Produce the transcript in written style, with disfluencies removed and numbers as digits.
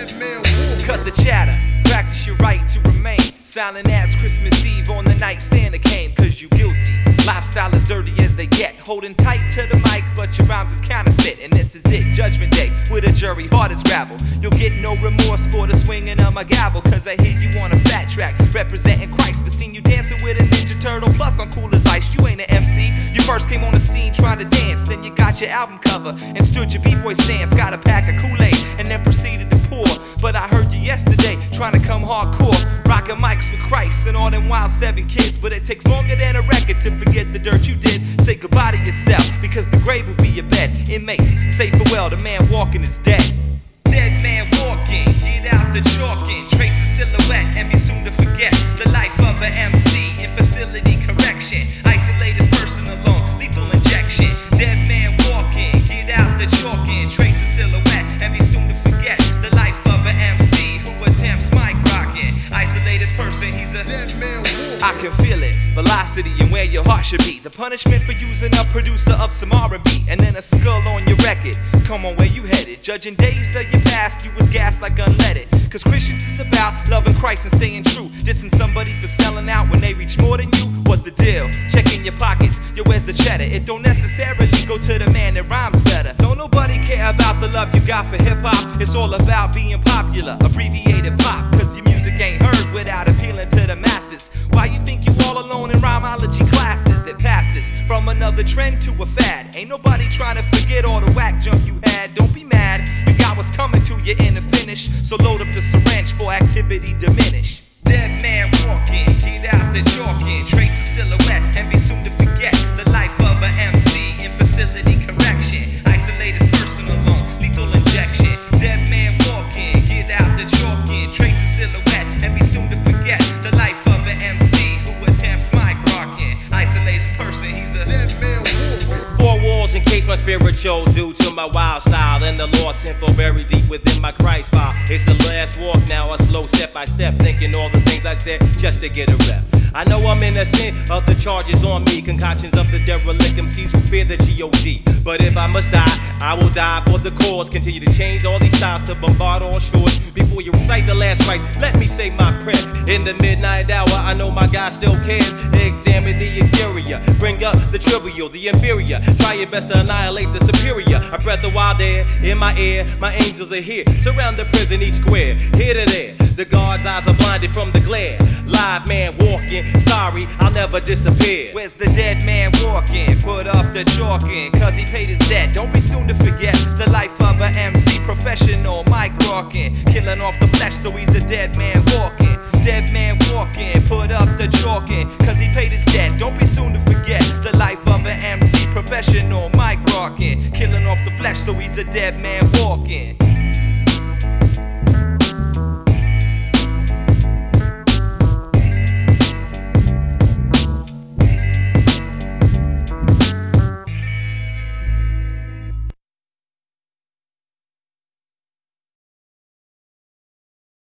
Cut the chatter, practice your right to remain silent as Christmas Eve on the night Santa came, cause you guilty. Lifestyle as dirty as they get, holding tight to the mic, but your rhymes is counterfeit. And this is it, Judgment Day, with a jury hard as gravel. You'll get no remorse for the swinging of my gavel, cause I hear you on a fat track, representing Christ. But seen you dancing with a Ninja Turtle, plus on Cool as Ice. You ain't an MC, you first came on the scene trying to dance, then you got your album cover and stood your B-boy stance. Got a pack of Kool-Aid and then proceeded to pour. But I heard you yesterday trying to come hardcore, rocking mics with Christ and all them wild 7 kids. But it takes longer than a record to forget the dirt you did. Say goodbye to yourself, because the grave will be your bed. Inmates, say farewell, the man walking is dead. Dead man walking, get out the chalking, trace a silhouette and be soon to forget the life of a MC in facility correction. Isolate his person alone, lethal injection. Dead man walking, get out the chalking, trace a silhouette and be soon to forget the life of an MC who attempts mic rocking. Isolate his person, he's a dead man walking. I can feel it, velocity and where your heart should be. The punishment for using a producer of some R&B and then a skull on your record. Come on, where you headed? Judging days of your past, you was gassed like unleaded. Cause Christians is about loving Christ and staying true. Dissing somebody for selling out when they reach more than you. What the deal? Checking your pockets, yo, where's the cheddar? It don't necessarily go to the man that rhymes better. Don't nobody care about the love you got for hip-hop. It's all about being popular, abbreviated pop. Cause your music ain't heard without appealing to the masses. Why you think you all alone in rhymology classes? It passes from another trend to a fad. Ain't nobody trying to forget all the whack junk you had. Don't be mad, you got what's coming to you in the finish. So load up the syringe for activity diminish. Dead man walking, get out the chalking, trace a silhouette and be soon to forget the life of a MC in facility correction. Isolate his person alone, lethal injection. Dead man walking, get out the chalking, trace a silhouette and be soon to forget the life of an MC who attempts mic rocking. Isolate his person, he's a dead man walking. 4 walls encase my spiritual due to my wild style and the lost info buried deep within my Christ file. It's the last walk now, a slow step by step, thinking all the things I said just to get a rep. I know I'm innocent of the charges on me, concoctions of the derelict MCs who fear the G.O.D. But if I must die, I will die for the cause. Continue to change all these styles to bombard all shores. Before you recite the last rites, let me say my prayer. In the midnight hour, I know my God still cares. Examine the exterior, bring up the trivial, the inferior. Try your best to annihilate the superior. A breath of wild air in my ear, my angels are here. Surround the prison each square, here to there. The guard's eyes are blinded from the glare. Live man walking, sorry, I'll never disappear. Where's the dead man walking? Put up the chalking, cause he paid his debt. Don't be soon to forget the life of a MC, professional, mic rocking, killing off the flesh, so he's a dead man walking. Dead man walking, put up the chalking, cause he paid his debt. Don't be soon to forget the life of an MC, professional, mic rocking, killing off the flesh, so he's a dead man walking.